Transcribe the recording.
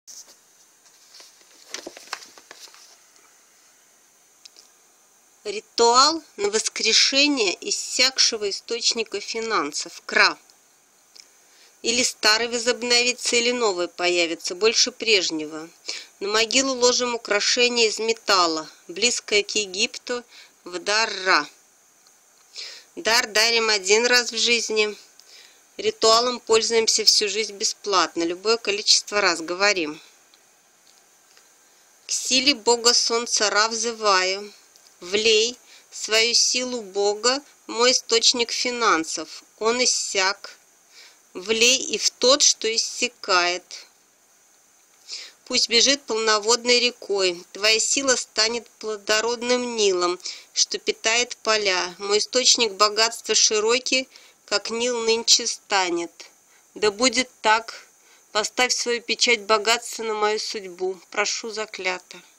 Ритуал на воскрешение иссякшего источника финансов. Кра. Или старый возобновится, или новый появится, больше прежнего. На могилу ложим украшение из металла, близкое к Египту, в дар Ра. Дар дарим один раз в жизни. Ритуалом пользуемся всю жизнь бесплатно, любое количество раз. Говорим. К силе Бога Солнца Ра взываю. Влей свою силу Бога в мой источник финансов. Он иссяк. Влей и в тот, что иссякает. Пусть бежит полноводной рекой. Твоя сила станет плодородным Нилом, что питает поля. Мой источник богатства широкий, как Нил нынче станет. Да будет так. Поставь свою печать богатства на мою судьбу. Прошу заклято.